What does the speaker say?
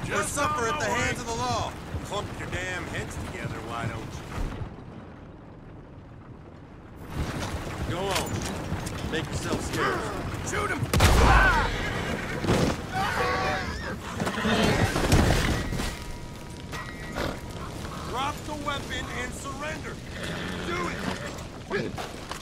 or suffer at the hands of the law. Clump your damn heads together, why don't you? Go on. Make yourself scarce. Shoot him! Drop the weapon and surrender. Do it!